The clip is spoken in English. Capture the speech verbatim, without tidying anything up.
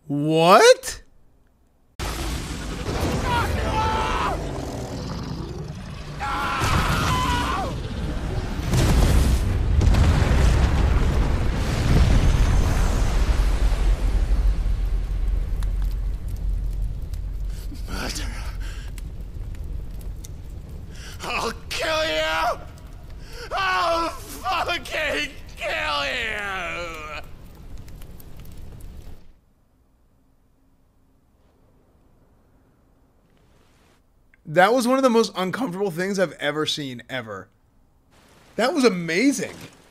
What? I'll kill you! I'll fucking kill you! That was one of the most uncomfortable things I've ever seen, ever. That was amazing.